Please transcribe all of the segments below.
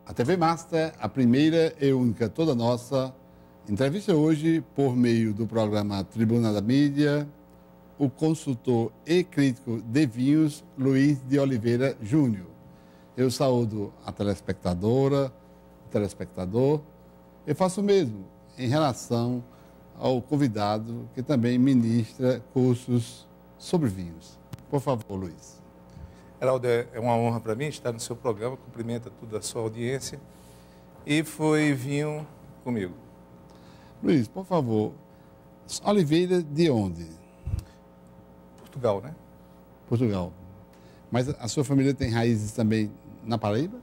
A TV Master, a primeira e única toda nossa, entrevista hoje, por meio do programa Tribuna da Mídia, o consultor e crítico de vinhos, Luiz de Oliveira Júnior. Eu saúdo a telespectadora, o telespectador, e faço o mesmo em relação ao convidado que também ministra cursos sobre vinhos. Por favor, Luiz. Heraldo, é uma honra para mim estar no seu programa, cumprimenta toda a sua audiência e foi vinho comigo. Luiz, por favor, Oliveira de onde? Portugal, né? Portugal. Mas a sua família tem raízes também na Paraíba?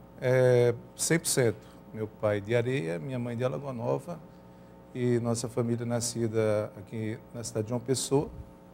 100%. Meu pai de Areia, minha mãe de Alagoa Nova e nossa família nascida aqui na cidade de João Pessoa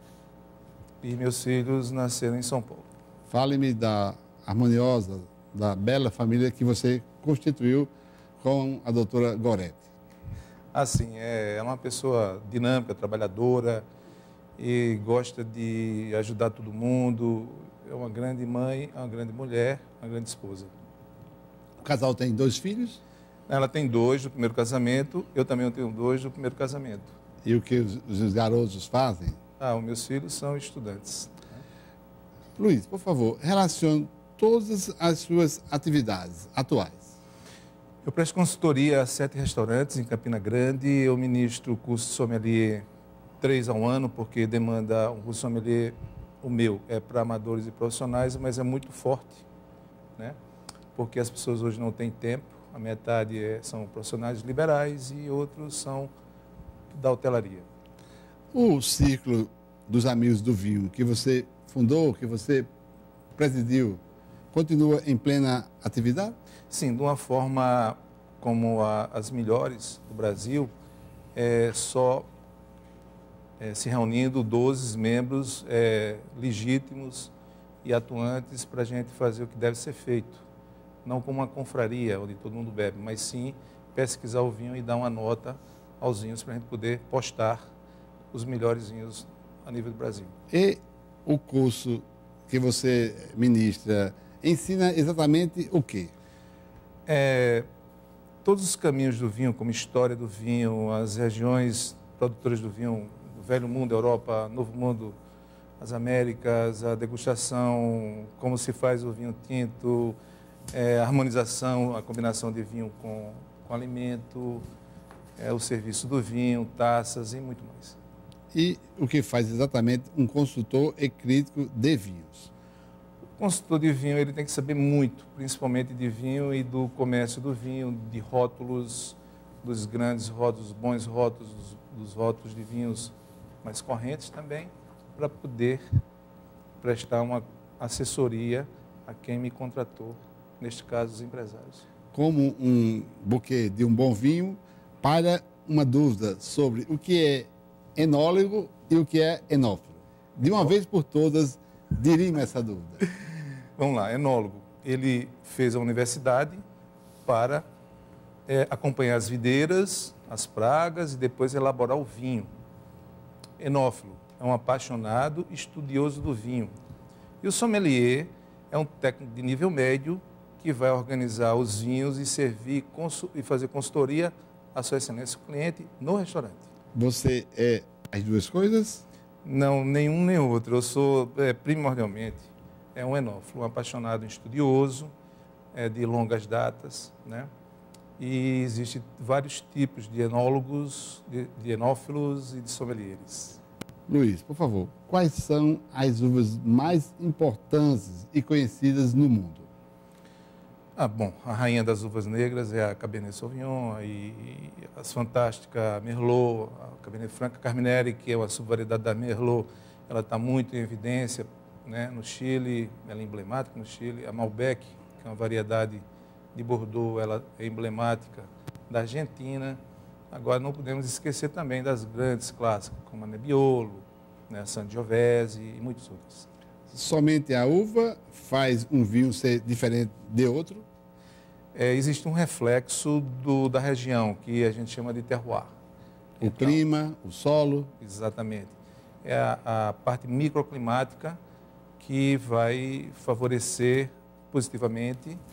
e meus filhos nasceram em São Paulo. Fale-me da harmoniosa, da bela família que você constituiu com a doutora Gorete. Assim, é uma pessoa dinâmica, trabalhadora e gosta de ajudar todo mundo. É uma grande mãe, é uma grande mulher, uma grande esposa. O casal tem 2 filhos? Ela tem 2 do primeiro casamento, eu também tenho 2 do primeiro casamento. E o que os garotos fazem? Os meus filhos são estudantes. Luiz, por favor, relacione todas as suas atividades atuais. Eu presto consultoria a 7 restaurantes em Campina Grande. Eu ministro o curso de sommelier 3 ao ano, porque demanda um curso de sommelier, o meu, é para amadores e profissionais, mas é muito forte, né? Porque as pessoas hoje não têm tempo. A metade são profissionais liberais e outros são da hotelaria. O Círculo dos Amigos do Vinho, que você fundou, que você presidiu, continua em plena atividade? Sim, de uma forma como as melhores do Brasil, se reunindo 12 membros legítimos e atuantes para a gente fazer o que deve ser feito. Não como uma confraria, onde todo mundo bebe, mas sim pesquisar o vinho e dar uma nota aos vinhos para a gente poder postar os melhores vinhos a nível do Brasil. E o curso que você ministra ensina exatamente o quê? Todos os caminhos do vinho, como história do vinho, as regiões produtoras do vinho, do Velho Mundo, Europa, Novo Mundo, as Américas, a degustação, como se faz o vinho tinto, a harmonização, a combinação de vinho com alimento, o serviço do vinho, taças e muito mais. E o que faz exatamente um consultor e crítico de vinhos? O consultor de vinho ele tem que saber muito, principalmente de vinho e do comércio do vinho, de rótulos, dos grandes rótulos, bons rótulos, dos rótulos de vinhos mais correntes também, para poder prestar uma assessoria a quem me contratou, neste caso os empresários. Como um buquê de um bom vinho, para uma dúvida sobre o que é enólogo e o que é enófilo. De uma vez por todas, dirima essa dúvida. Vamos lá, enólogo. Ele fez a universidade para acompanhar as videiras, as pragas e depois elaborar o vinho. Enófilo é um apaixonado estudioso do vinho. E o sommelier é um técnico de nível médio que vai organizar os vinhos e servir e fazer consultoria à sua excelência cliente no restaurante. Você é as duas coisas? Não, nenhum nem outro. Eu sou primordialmente um enófilo, um apaixonado, um estudioso, de longas datas, né? E existem vários tipos de enólogos, de enófilos e de sommeliers. Luiz, por favor, quais são as uvas mais importantes e conhecidas no mundo? Bom, a rainha das uvas negras é a Cabernet Sauvignon e as fantásticas Merlot, a Cabernet Franc Carmenere, que é uma subvariedade da Merlot, ela está muito em evidência, né, no Chile, ela é emblemática no Chile. A Malbec, que é uma variedade de Bordeaux, ela é emblemática da Argentina. Agora não podemos esquecer também das grandes clássicas, como a Nebbiolo, né, a Sangiovese e muitos outros. Somente a uva faz um vinho ser diferente de outro? Existe um reflexo da região, que a gente chama de terroir. O clima, o solo? Exatamente. É a parte microclimática que vai favorecer positivamente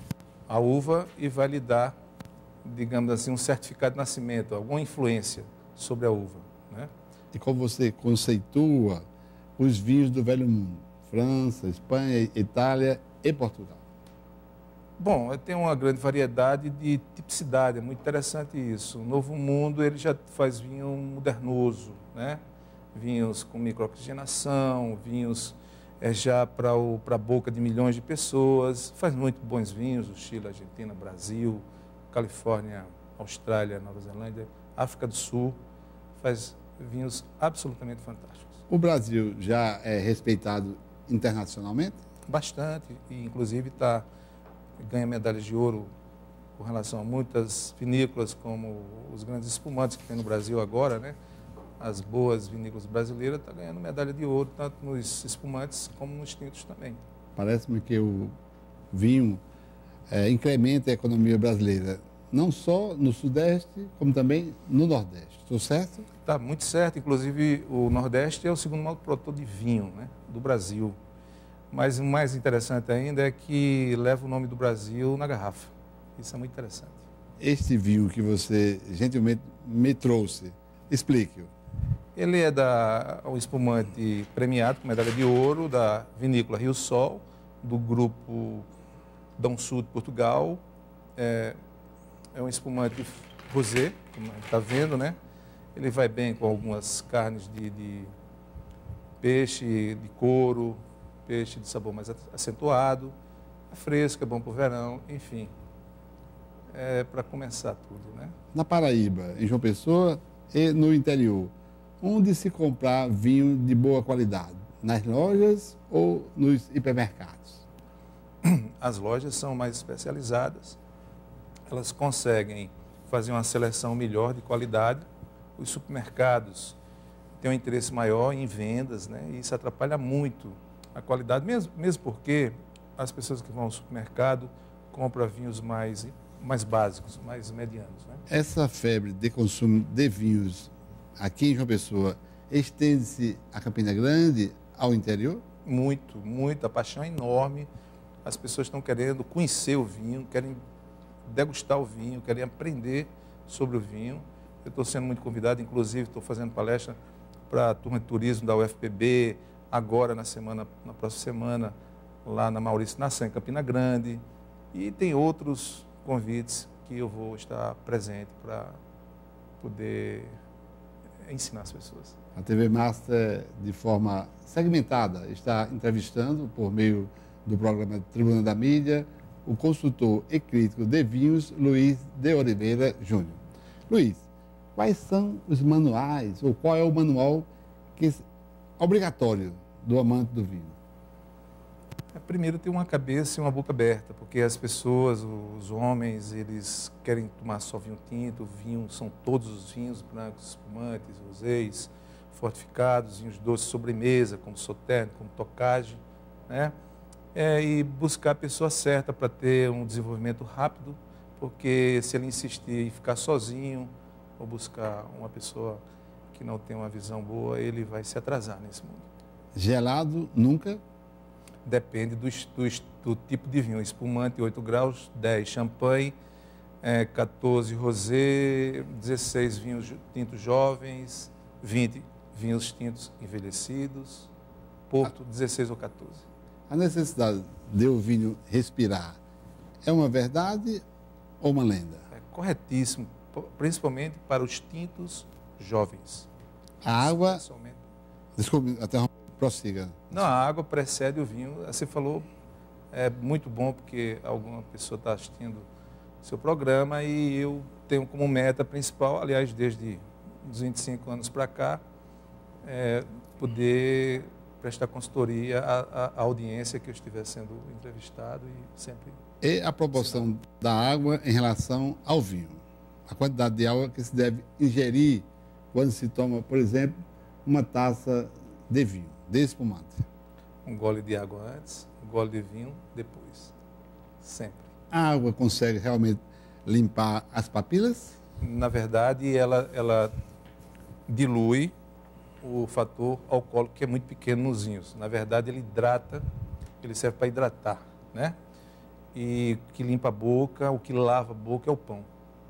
a uva e vai lhe dar, digamos assim, um certificado de nascimento, alguma influência sobre a uva, né? E como você conceitua os vinhos do Velho Mundo? França, Espanha, Itália e Portugal. Bom, tem uma grande variedade de tipicidade, é muito interessante isso. O Novo Mundo ele já faz vinho modernoso, né? Vinhos com microoxigenação, vinhos já para a boca de milhões de pessoas. Faz muito bons vinhos, o Chile, Argentina, Brasil, Califórnia, Austrália, Nova Zelândia, África do Sul. Faz vinhos absolutamente fantásticos. O Brasil já é respeitado internacionalmente? Bastante, e inclusive ganha medalhas de ouro com relação a muitas vinícolas, como os grandes espumantes que tem no Brasil agora, né? As boas vinícolas brasileiras estão ganhando medalha de ouro, tanto nos espumantes como nos tintos também. Parece-me que o vinho incrementa a economia brasileira, não só no Sudeste, como também no Nordeste. Estou certo? Está muito certo. Inclusive, o Nordeste é o segundo maior produtor de vinho, né, do Brasil. Mas o mais interessante ainda é que leva o nome do Brasil na garrafa. Isso é muito interessante. Este vinho que você gentilmente me trouxe, explique-o. Ele é um espumante premiado com medalha de ouro da vinícola Rio Sol, do grupo Dom Sul de Portugal. É um espumante rosé, como a gente está vendo, né? Ele vai bem com algumas carnes de peixe, de couro, peixe de sabor mais acentuado. É fresco, é bom para o verão, enfim. É para começar tudo, né? Na Paraíba, em João Pessoa e no interior, onde se comprar vinho de boa qualidade? Nas lojas ou nos hipermercados? As lojas são mais especializadas. Elas conseguem fazer uma seleção melhor de qualidade. Os supermercados têm um interesse maior em vendas, né? E isso atrapalha muito a qualidade, mesmo porque as pessoas que vão ao supermercado compram vinhos mais básicos, mais medianos, né? Essa febre de consumo de vinhos aqui em João Pessoa estende-se a Campina Grande, ao interior? Muito, muito. A paixão é enorme. As pessoas estão querendo conhecer o vinho, querem degustar o vinho, querem aprender sobre o vinho. Eu estou sendo muito convidado, inclusive estou fazendo palestra para a turma de turismo da UFPB, agora na próxima semana, lá na Maurício Nassau, em Campina Grande. E tem outros convites que eu vou estar presente para poder ensinar as pessoas. A TV Master, de forma segmentada, está entrevistando, por meio do programa Tribuna da Mídia, o consultor e crítico de vinhos, Luiz de Oliveira Júnior. Luiz, quais são os manuais, ou qual é o manual obrigatório do amante do vinho? Primeiro, ter uma cabeça e uma boca aberta, porque as pessoas, os homens, eles querem tomar só vinho tinto. Vinho são todos os vinhos brancos, espumantes, rosés, fortificados, vinhos doces, sobremesa, como sauternes, como tocage, né? E buscar a pessoa certa para ter um desenvolvimento rápido, porque se ele insistir em ficar sozinho ou buscar uma pessoa que não tem uma visão boa, ele vai se atrasar nesse mundo. Gelado, nunca? Depende do tipo de vinho. Espumante, 8 graus, 10 champanhe, 14 rosé, 16 vinhos tintos jovens, 20 vinhos tintos envelhecidos, Porto, 16 ou 14. A necessidade de o vinho respirar é uma verdade ou uma lenda? É corretíssimo, principalmente para os tintos jovens. A água... Desculpe, até prossiga. Não, a água precede o vinho. Você falou, é muito bom porque alguma pessoa está assistindo o seu programa e eu tenho como meta principal, aliás, desde os 25 anos para cá, poder prestar consultoria à audiência que eu estiver sendo entrevistado e sempre... E a proporção da água em relação ao vinho? A quantidade de água que se deve ingerir quando se toma, por exemplo, uma taça de vinho, de espumante? Um gole de água antes, um gole de vinho depois. Sempre. A água consegue realmente limpar as papilas? Na verdade, ela dilui o fator alcoólico, que é muito pequeno nos vinhos. Na verdade, ele hidrata, ele serve para hidratar, né? e que limpa a boca, o que lava a boca é o pão.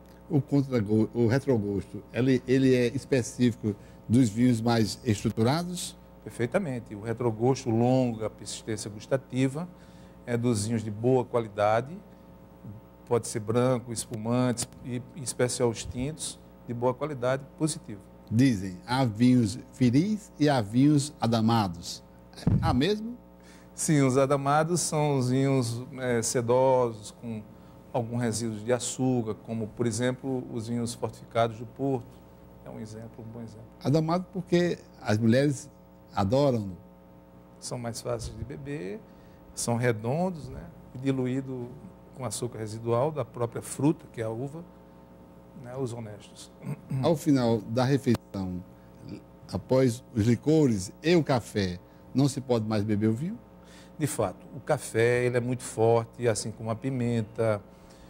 O retrogosto, ele é específico dos vinhos mais estruturados? Perfeitamente. O retrogosto longo, a persistência gustativa, é dos vinhos de boa qualidade, pode ser branco, espumantes e em especial os tintos, de boa qualidade, positivo. Dizem, há vinhos viris e há vinhos adamados. Há mesmo? Sim, os adamados são os vinhos sedosos, com algum resíduo de açúcar, como, por exemplo, os vinhos fortificados do Porto. É um exemplo, um bom exemplo. Adamado porque as mulheres adoram. São mais fáceis de beber, são redondos, né? Diluído com açúcar residual da própria fruta, que é a uva, né? Os honestos. Ao final da refeição, após os licores e o café, não se pode mais beber o vinho? De fato, o café ele é muito forte, assim como a pimenta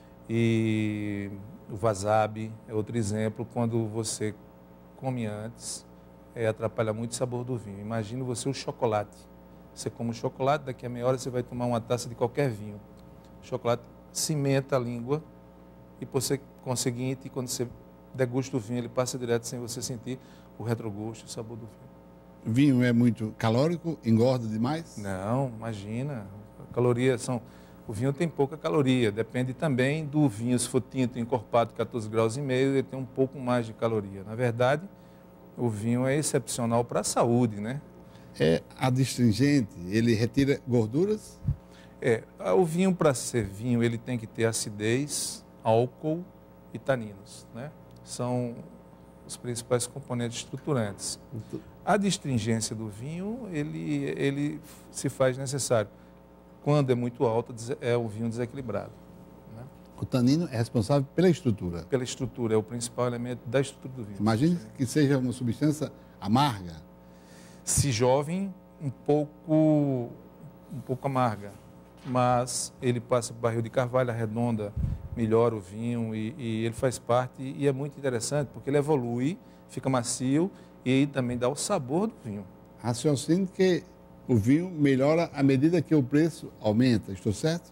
e o wasabi é outro exemplo. Quando você come antes, atrapalha muito o sabor do vinho. Imagina você o chocolate. Você come o chocolate, daqui a meia hora você vai tomar uma taça de qualquer vinho. O chocolate cimenta a língua e, por conseguinte, quando você degusta o vinho, ele passa direto sem você sentir o retrogosto, o sabor do vinho. Vinho é muito calórico, engorda demais? Não, imagina. Calorias são... O vinho tem pouca caloria, depende também do vinho. Se for tinto encorpado 14,5 graus, ele tem um pouco mais de caloria. Na verdade, o vinho é excepcional para a saúde, né? É adstringente, ele retira gorduras? O vinho, para ser vinho, ele tem que ter acidez, álcool e taninos, né? São os principais componentes estruturantes. A adstringência do vinho, ele se faz necessário. Quando é muito alto, é um vinho desequilibrado. Né? O tanino é responsável pela estrutura? Pela estrutura, é o principal elemento da estrutura do vinho. Imagine que seja uma substância amarga. Se jovem, um pouco amarga, mas ele passa por barril de carvalho, arredonda, melhora o vinho e ele faz parte, e é muito interessante porque ele evolui, fica macio e também dá o sabor do vinho. Raciocínio que o vinho melhora à medida que o preço aumenta, estou certo?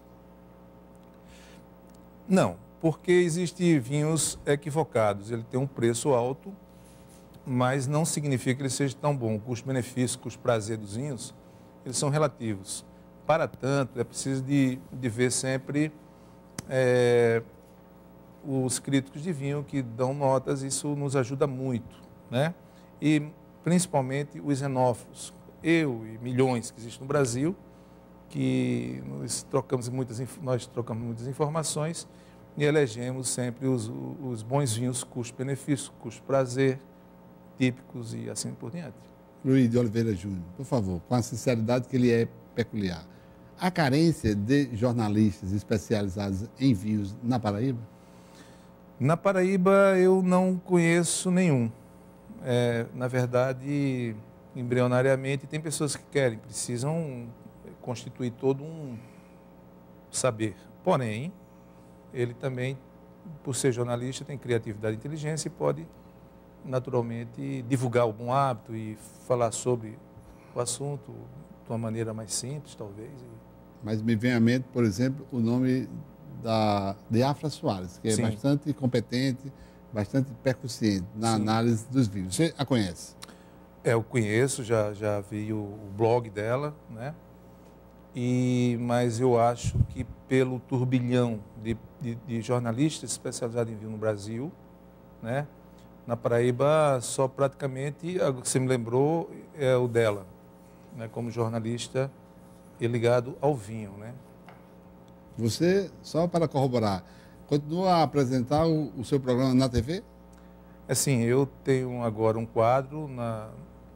Não, porque existem vinhos equivocados, ele tem um preço alto, mas não significa que ele seja tão bom. O custo-benefício, custo-prazer dos vinhos, eles são relativos. Para tanto, é preciso de ver sempre os críticos de vinho que dão notas, isso nos ajuda muito, né? E principalmente os enófilos. Eu e milhões que existem no Brasil, que nós trocamos muitas informações e elegemos sempre os bons vinhos custo-benefício, custo-prazer, típicos e assim por diante. Luiz de Oliveira Júnior, por favor, com a sinceridade que ele é peculiar. Há carência de jornalistas especializados em vinhos na Paraíba? Na Paraíba eu não conheço nenhum. Na verdade, embrionariamente, tem pessoas que precisam constituir todo um saber. Porém, ele também, por ser jornalista, tem criatividade e inteligência e pode, naturalmente, divulgar o bom hábito e falar sobre o assunto de uma maneira mais simples, talvez. Mas me vem à mente, por exemplo, o nome de Afra Soares, que é Sim. bastante competente, bastante percussiente na Sim. análise dos vinhos. Você a conhece? Eu conheço, já vi o blog dela, né? Mas eu acho que pelo turbilhão de jornalistas especializados em vinho no Brasil, né? Na Paraíba, só praticamente, você me lembrou, é o dela, né? Como jornalista e ligado ao vinho, né? Você, só para corroborar, continua a apresentar o seu programa na TV? Assim, eu tenho agora um quadro na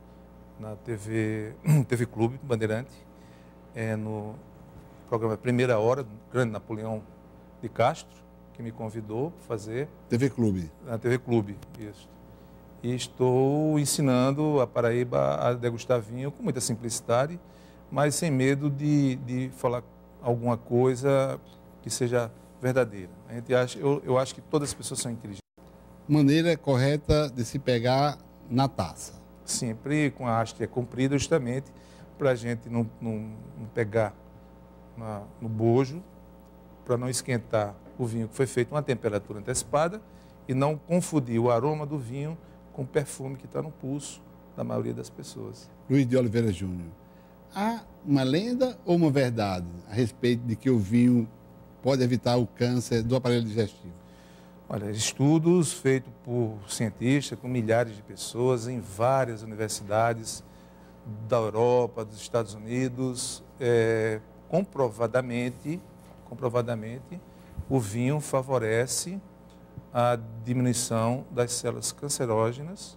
TV Clube Bandeirante, no programa Primeira Hora, do grande Napoleão de Castro, que me convidou para fazer. TV Clube? Na TV Clube, isso. E estou ensinando a Paraíba a degustar vinho com muita simplicidade, mas sem medo de falar alguma coisa que seja verdadeira. Eu acho que todas as pessoas são inteligentes. Maneira correta de se pegar na taça. Sempre com a haste comprida, justamente para a gente não pegar no bojo, para não esquentar o vinho que foi feito a uma temperatura antecipada e não confundir o aroma do vinho com o perfume que está no pulso da maioria das pessoas. Luiz de Oliveira Júnior, há uma lenda ou uma verdade a respeito de que o vinho pode evitar o câncer do aparelho digestivo? Olha, estudos feitos por cientistas, com milhares de pessoas em várias universidades da Europa, dos Estados Unidos, comprovadamente, o vinho favorece a diminuição das células cancerígenas.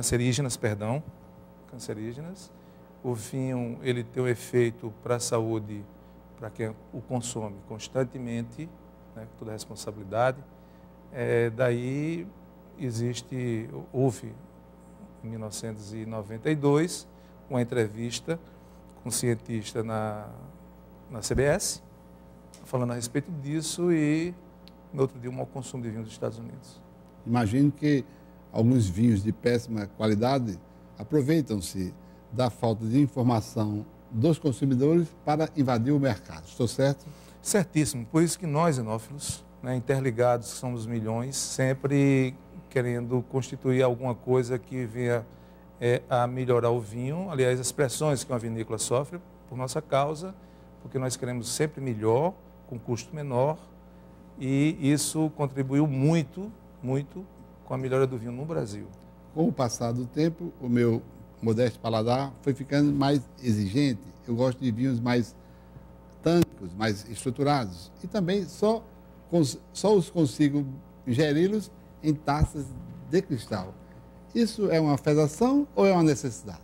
O vinho, ele tem um efeito para a saúde, para quem o consome constantemente, né, com toda a responsabilidade. Daí houve, em 1992, uma entrevista com um cientista na CBS, falando a respeito disso, e no outro dia o mau consumo de vinho dos Estados Unidos. Imagino que alguns vinhos de péssima qualidade aproveitam-se da falta de informação dos consumidores para invadir o mercado. Estou certo? Certíssimo. Por isso que nós, enófilos, né, interligados, que somos milhões, sempre querendo constituir alguma coisa que venha a melhorar o vinho. Aliás, as pressões que uma vinícola sofre por nossa causa, porque nós queremos sempre melhor, com custo menor, e isso contribuiu muito, muito com a melhora do vinho no Brasil. Com o passar do tempo, o meu modesto paladar foi ficando mais exigente. Eu gosto de vinhos mais tânicos, mais estruturados, e também só os consigo ingeri-los em taças de cristal. Isso é uma afetação ou é uma necessidade?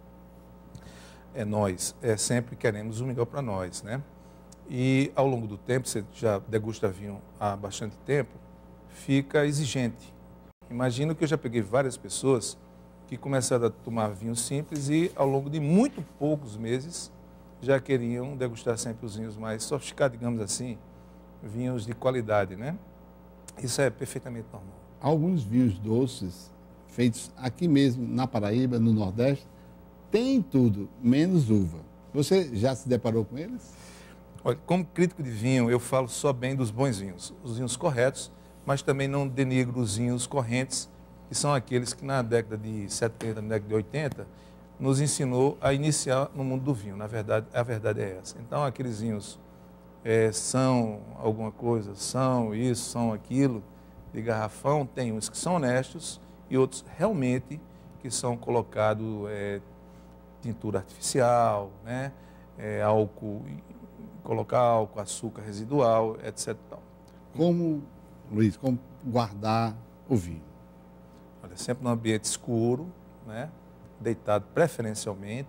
Nós sempre queremos o melhor para nós, né? E ao longo do tempo, você já degusta vinho há bastante tempo, fica exigente. Imagino que eu já peguei várias pessoas que começaram a tomar vinho simples e ao longo de muito poucos meses já queriam degustar sempre os vinhos mais sofisticados, digamos assim, vinhos de qualidade, né? Isso é perfeitamente normal. Alguns vinhos doces, feitos aqui mesmo na Paraíba, no Nordeste, têm tudo, menos uva. Você já se deparou com eles? Olha, como crítico de vinho, eu falo só bem dos bons vinhos, os vinhos corretos, mas também não denigro os vinhos correntes, que são aqueles que na década de 70, na década de 80, nos ensinou a iniciar no mundo do vinho. Na verdade, a verdade é essa. Então, aqueles vinhos são alguma coisa, são isso, são aquilo, de garrafão, tem uns que são honestos e outros realmente que são colocados tintura artificial, né? Álcool, colocar álcool, açúcar residual, etc. Como, Luiz, como guardar o vinho? Olha, sempre num ambiente escuro, né? Deitado preferencialmente,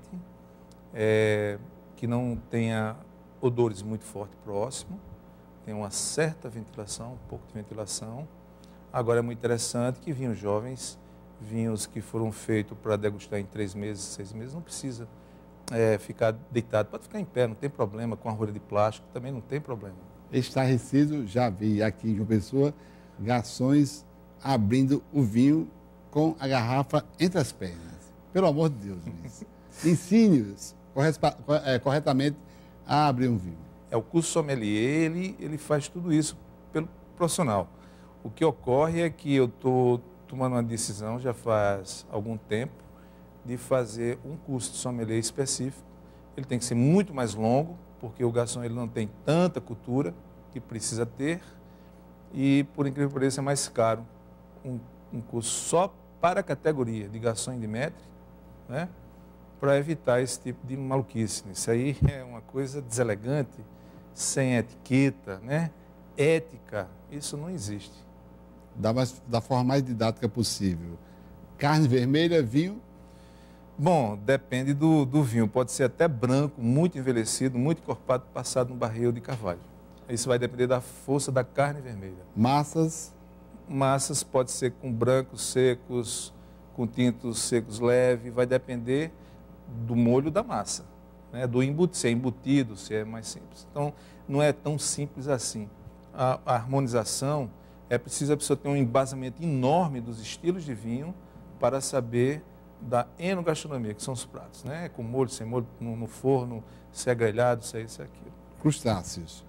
que não tenha odores muito fortes próximo, tem uma certa ventilação, um pouco de ventilação. Agora é muito interessante que vinhos jovens, vinhos que foram feitos para degustar em 3 meses, 6 meses, não precisa ficar deitado, pode ficar em pé, não tem problema, com a rolha de plástico também não tem problema. Estarrecido, já vi aqui em João Pessoa, garçons abrindo o vinho com a garrafa entre as pernas. Pelo amor de Deus, Luiz. Ensine-os corretamente a abrir um vinho. O curso sommelier, ele faz tudo isso pelo profissional. O que ocorre é que eu estou tomando uma decisão, já faz algum tempo, de fazer um curso de sommelier específico. Ele tem que ser muito mais longo, porque o garçom ele não tem tanta cultura que precisa ter, e, por incrível que pareça, é mais caro um curso só para a categoria de garçom e de maître, né? Para evitar esse tipo de maluquice. Isso aí é uma coisa deselegante, sem etiqueta, né? Ética, isso não existe. Da forma mais didática possível. Carne vermelha, vinho? Bom, depende do vinho. Pode ser até branco, muito envelhecido, muito encorpado, passado no barril de carvalho. Isso vai depender da força da carne vermelha. Massas? Massas pode ser com brancos secos, com tintos secos leves, vai depender do molho da massa, né? Se é embutido, se é mais simples. Então, não é tão simples assim. A harmonização é preciso a pessoa ter um embasamento enorme dos estilos de vinho para saber da enogastronomia, que são os pratos, né? Com molho, sem molho, no forno, se é grelhado, se é isso, se é aquilo. Crustáceos.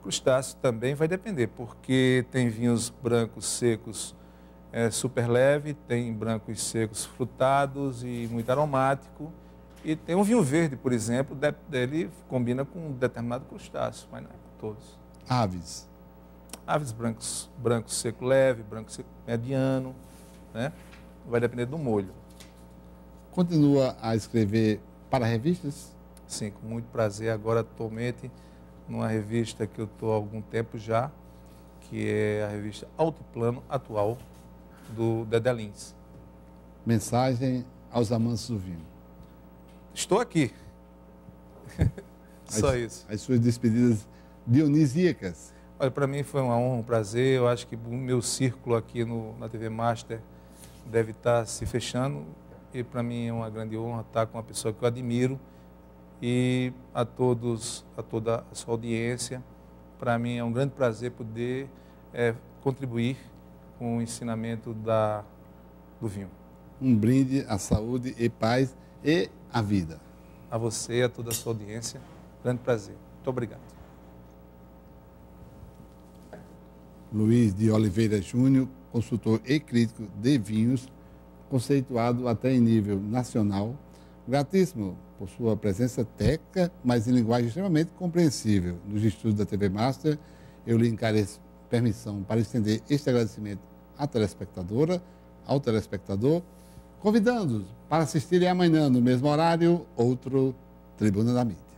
Crustáceo também vai depender, porque tem vinhos brancos secos super leve, tem brancos secos frutados e muito aromático. E tem um vinho verde, por exemplo, ele combina com um determinado crustáceo, mas não é com todos. Aves. Aves branco seco leve, branco seco mediano, né? Vai depender do molho. Continua a escrever para revistas? Sim, com muito prazer. Agora, atualmente, numa revista que eu estou há algum tempo já, que é a revista Altiplano Atual, do Dedé Lins. Mensagem aos amantes do vinho. Estou aqui. Só isso. As suas despedidas dionisíacas. Olha, para mim foi uma honra, um prazer. Eu acho que o meu círculo aqui na TV Master deve estar se fechando. E para mim é uma grande honra estar com uma pessoa que eu admiro. E a toda a sua audiência, para mim é um grande prazer poder contribuir com o ensinamento do vinho. Um brinde à saúde e paz e à vida. A você e a toda a sua audiência, grande prazer. Muito obrigado. Luiz de Oliveira Júnior, consultor e crítico de vinhos, conceituado até em nível nacional. Gratíssimo por sua presença técnica, mas em linguagem extremamente compreensível. Nos estudos da TV Master, eu lhe encareço permissão para estender este agradecimento à telespectadora, ao telespectador, convidando-os para assistirem amanhã, no mesmo horário, outro Tribuna da Mídia.